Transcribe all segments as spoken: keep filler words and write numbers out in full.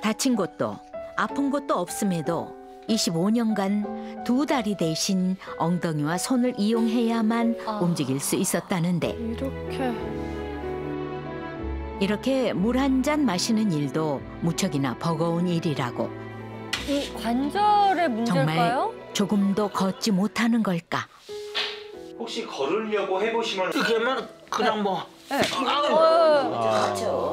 다친 곳도 아픈 곳도 없음에도 이십오 년간 두 다리 대신 엉덩이와 손을 이용해야만 아. 움직일 수 있었다는데 이렇게. 이렇게 물 한 잔 마시는 일도 무척이나 버거운 일이라고. 이 관절의 문제일까요? 정말 조금도 걷지 못하는 걸까? 혹시 걸으려고 해보시면 이렇게 하면 그냥 뭐 네. 그렇죠.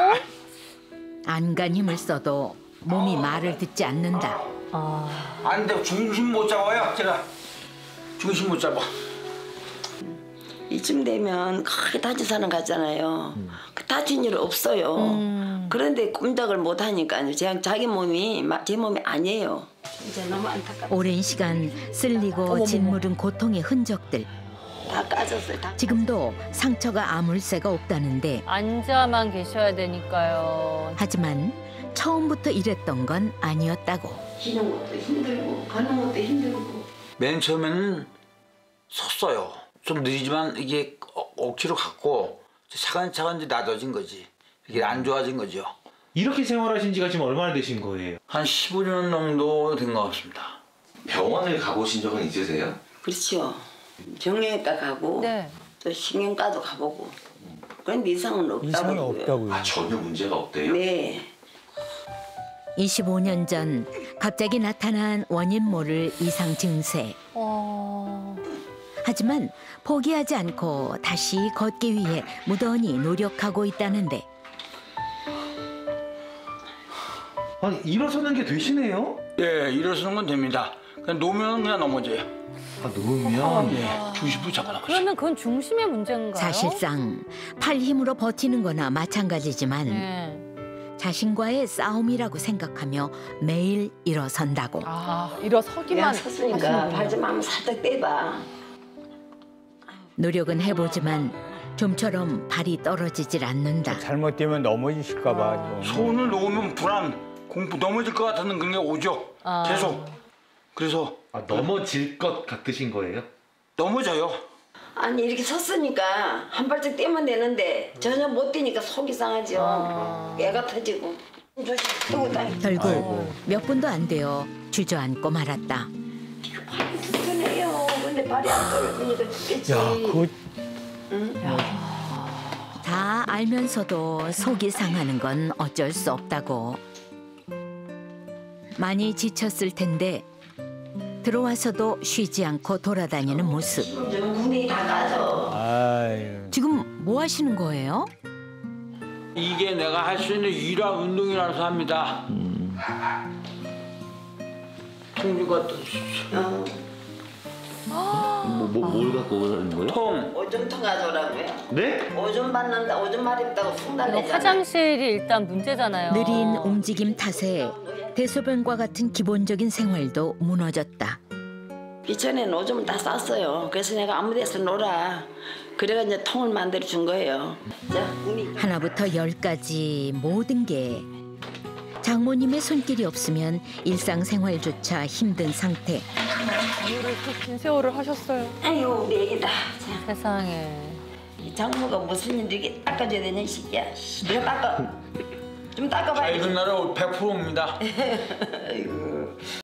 안간 힘을 써도 몸이 말을 듣지 않는다. 아. 안 돼. 중심 못 잡아요. 제가 중심 못 잡아. 이쯤 되면 크게 다친 사람 같잖아요. 그 다친 일 없어요. 음. 그런데 꼼짝을 못 하니까요. 그냥 자기 몸이 마- 제 몸이 아니에요. 진짜 너무 안타깝다. 오랜 시간 쓸리고 짓무른 고통의 흔적들. 다 까졌어요. 다. 지금도 상처가 아물 새가 없다는데 앉아만 계셔야 되니까요. 하지만 처음부터 이랬던 건 아니었다고. 쉬는 것도 힘들고 가는 것도 힘들고. 맨 처음에는 섰어요. 좀 느리지만 이게 어- 억지로 갔고 차근차근 이제 나아진 거지. 이게 안 좋아진 거죠. 이렇게 생활하신 지가 지금 얼마나 되신 거예요? 한 십오 년 정도 된 것 같습니다. 병원을 가보신 적은 있으세요? 그렇죠. 정형외과 가고 네. 또 신경과도 가보고. 그런데 이상은 없다고. 이상은 그러고요. 없다고요. 아 전혀 문제가 없대요? 네. 이십오 년 전 갑자기 나타난 원인 모를 이상 증세. 어. 하지만 포기하지 않고 다시 걷기 위해 무던히 노력하고 있다는데 아니 일어서는 게 되시네요? 예, 일어서는 건 됩니다. 그냥 놓으면 그냥 넘어져요. 아 놓으면 예, 중심부 잡아 넘어져요. 그러면 그건 중심의 문제인가요? 사실상 팔 힘으로 버티는 거나 마찬가지지만 네. 자신과의 싸움이라고 생각하며 매일 일어선다고. 아, 그냥 일어서기만 섰으니까 하시는구나. 발 좀 한번 살짝 떼봐. 노력은 해보지만 좀처럼 발이 떨어지질 않는다. 잘못되면 넘어지실까 봐. 아. 좀. 손을 놓으면 불안, 공부 넘어질 것 같은 그런 게 오죠. 아. 계속. 그래서 아, 넘어질 것 같으신 거예요? 넘어져요. 아니 이렇게 섰으니까 한 발짝 떼면 되는데 전혀 못 떼니까 속이 상하죠. 아. 애가 터지고. 조심 뜨고 다니. 결국 몇 분도 안 되어 주저앉고 말았다. 발이 튼튼해요. 근데 발이 안 떨어지니까 죽겠지. 야, 그거 다 알면서도 속이 상하는 건 어쩔 수 없다고. 많이 지쳤을 텐데 들어와서도 쉬지 않고 돌아다니는 모습. 지금 눈이 다 가져. 아유. 지금 뭐 하시는 거예요? 이게 내가 할 수 있는 유일한 운동이라서 합니다. 통주가 어, 뭐, 뭐, 뭘 갖고 오는 거예요? 통. 오줌통 가져오라고요. 네? 오줌 받는다, 오줌 마렵다고 이거 숭달래잖아. 화장실이 일단 문제잖아요. 느린 움직임 탓에 대소변과 같은 기본적인 생활도 무너졌다. 비천에는 오줌을 다 쌌어요. 그래서 내가 아무 데서 놀아. 그래가 이제 통을 만들어 준 거예요. 자, 우리 하나부터 열까지 모든 게 장모님의 손길이 없으면 일상생활조차 힘든 상태. 이거를 긴 세월을 하셨어요. 아유 우리 애기다. 자, 세상에. 이 장모가 무슨 일 이렇게 닦아줘야 되냐 이 새끼야. 내가 닦아. 좀 닦아봐야지. 밝은 날은 백 퍼센트입니다. 아이고.